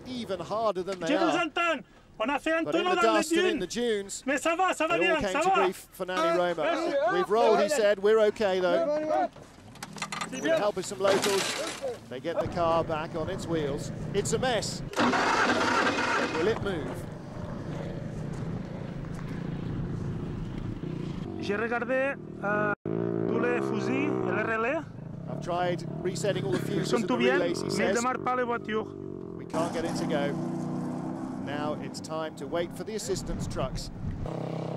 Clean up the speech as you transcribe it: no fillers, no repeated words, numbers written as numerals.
even harder than they Je vous are. entends. On a fait un But in tonneau the dans les dust and in dunes. the dunes, Mais ça va they bien, all came ça to va. grief for Nanny Roma. We've rolled, he said. We're okay, though. With the help of some locals, they get the car back on its wheels. It's a mess. Will it move? J'ai regardé tous les fusils et les relais. I've tried resetting all the Ils fuses sont and the tout bien, relays, he mais ils ne says. démarrent pas les voitures. We can't get it to go. Now it's time to wait for the assistance trucks.